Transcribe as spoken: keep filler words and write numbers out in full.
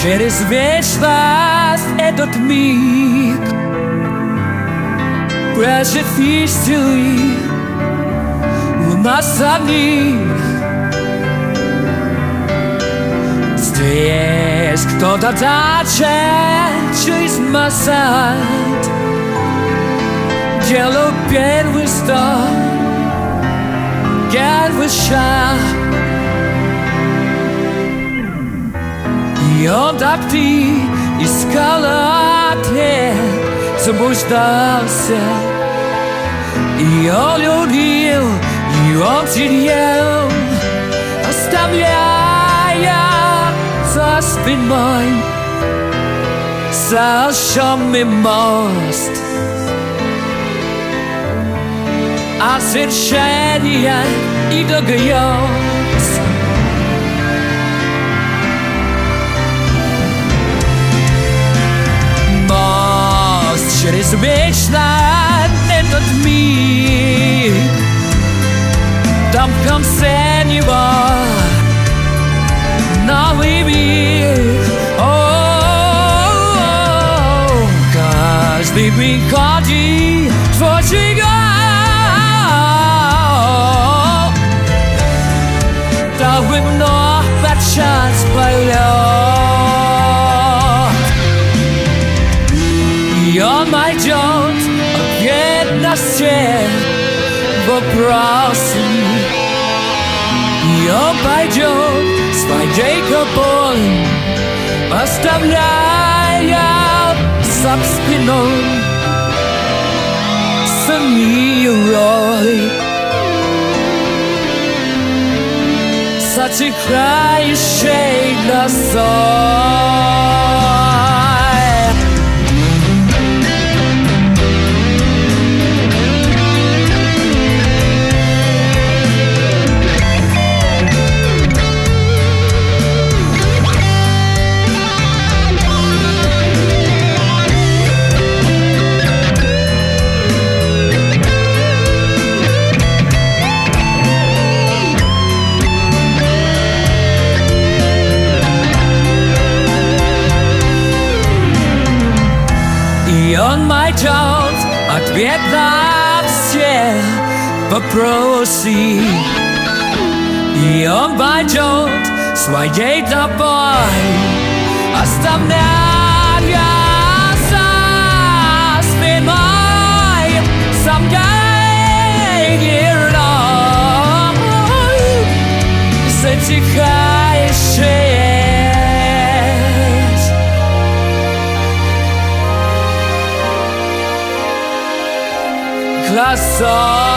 Через вечность этот миг проживи стили у нас самих. Здесь кто-то тачет через мост, делал первый стоп, первый шаг. И он так ты искал ответ, заблуждался. И он любил, и он терял, оставляя за спиной сожженный мост. От свершения и до грез. Мост через вечность этот миг. Там в конце него новый мир. О-о-о-о. Каждый приходит творчий год. Дабы вновь начать полет. И он найдет ответ на все вопросы. И он пойдет своей тобой, оставляя за спиной самие роли, затихающей носой. И он найдет ответ на все вопросы. И он пойдет своей тобой, оставляя за спиной сомнений рой, затихающие глаза.